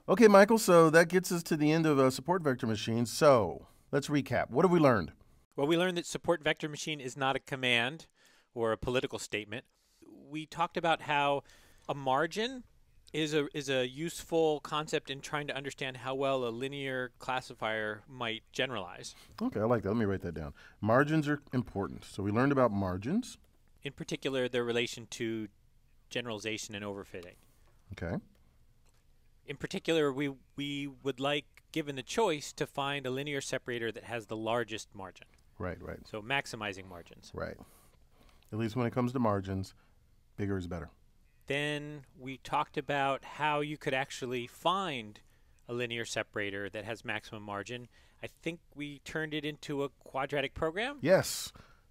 Okay, Michael, so that gets us to the end of support vector machines. So let's recap. What have we learned? Well, we learned that support vector machine is not a command or a political statement. We talked about how a margin is a useful concept in trying to understand how well a linear classifier might generalize. Okay, I like that. Let me write that down. Margins are important. So we learned about margins. In particular, their relation to generalization and overfitting. Okay. In particular, we would like, given the choice, to find a linear separator that has the largest margin. Right. So maximizing margins. Right. At least when it comes to margins, bigger is better. Then we talked about how you could actually find a linear separator that has maximum margin. I think we turned it into a quadratic program. Yes.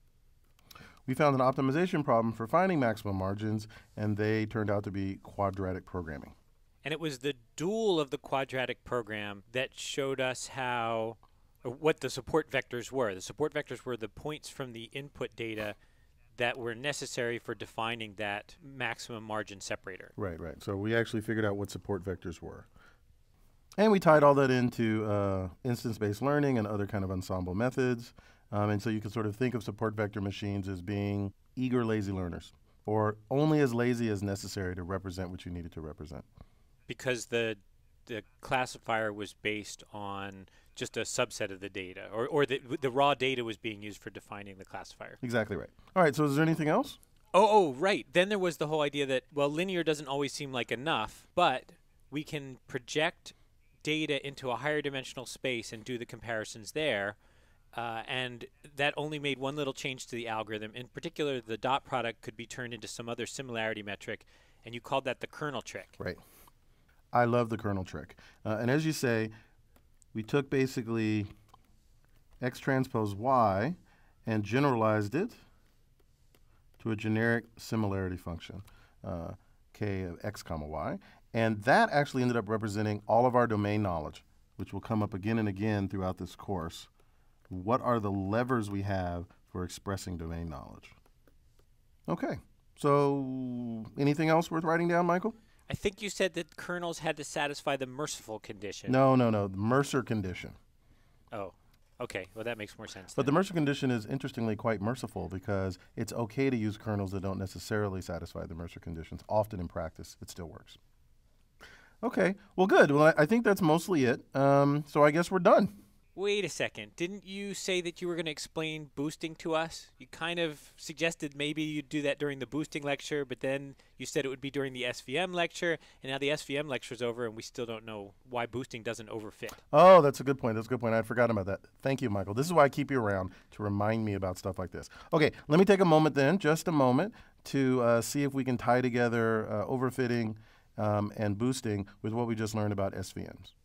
We found an optimization problem for finding maximum margins, and they turned out to be quadratic programming. And it was the dual of the quadratic program that showed us what the support vectors were. The support vectors were the points from the input data that were necessary for defining that maximum margin separator. Right. So we actually figured out what support vectors were. And we tied all that into instance-based learning and other kind of ensemble methods. And so you can sort of think of support vector machines as being eager, lazy learners, or only as lazy as necessary to represent what you needed to represent. Because the classifier was based on just a subset of the data, or the raw data was being used for defining the classifier. Exactly right. All right, so is there anything else? Oh, right. Then there was the whole idea that, well, linear doesn't always seem like enough, but we can project data into a higher dimensional space and do the comparisons there. And that only made one little change to the algorithm. In particular, the dot product could be turned into some other similarity metric, and you called that the kernel trick. Right. I love the kernel trick. And as you say, we took basically x transpose y and generalized it to a generic similarity function, k of x comma y. And that actually ended up representing all of our domain knowledge, which will come up again and again throughout this course. What are the levers we have for expressing domain knowledge? Okay, so anything else worth writing down, Michael? I think you said that kernels had to satisfy the merciful condition. No, the Mercer condition. Oh, okay. Well, that makes more sense. But the Mercer condition is interestingly quite merciful because it's okay to use kernels that don't necessarily satisfy the Mercer conditions. Often in practice, it still works. Okay, well, good. Well, I think that's mostly it. So I guess we're done. Wait a second. Didn't you say that you were going to explain boosting to us? You kind of suggested maybe you'd do that during the boosting lecture, but then you said it would be during the SVM lecture, and now the SVM lecture's over, and we still don't know why boosting doesn't overfit. Oh, that's a good point. I had forgotten about that. Thank you, Michael. This is why I keep you around, to remind me about stuff like this. Okay, let me take a moment then, just a moment, to see if we can tie together overfitting and boosting with what we just learned about SVMs.